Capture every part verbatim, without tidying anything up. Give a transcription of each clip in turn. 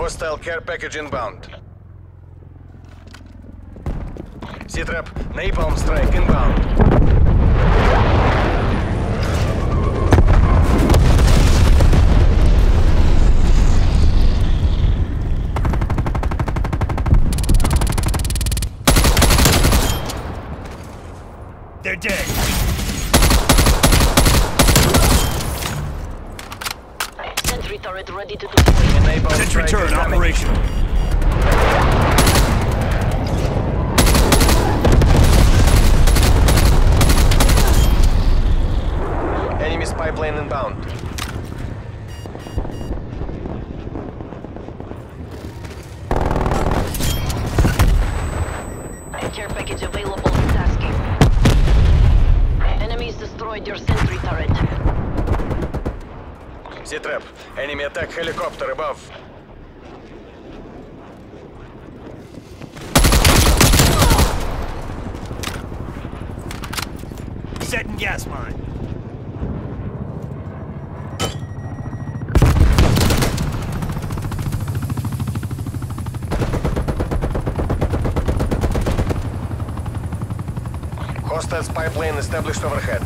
Hostile care package inbound. C-trap, napalm strike inbound. They're dead. Sentry turret ready to deploy. Sentry turret operational. Enemy spy plane inbound. Care package available for tasking. Enemies destroyed your sentry turret. C-trap, enemy attack helicopter above. Setting gas mine. Hostile spy plane established overhead.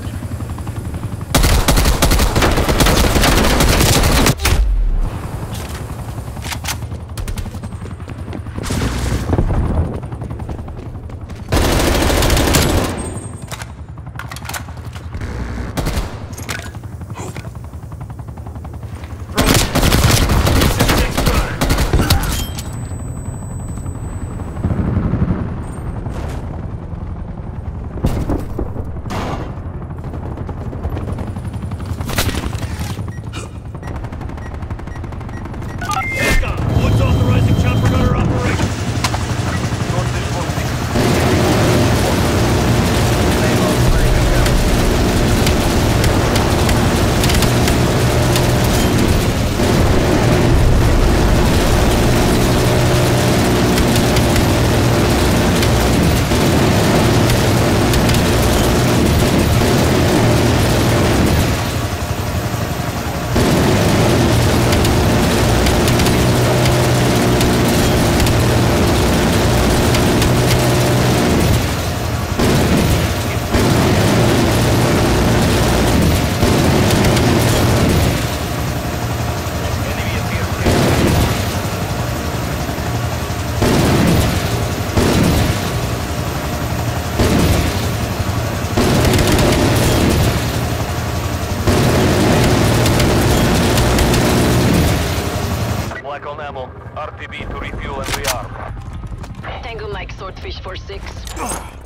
What's authorizing chopper gunner operation? R T B to refuel and rearm. Tango Mike Swordfish four six.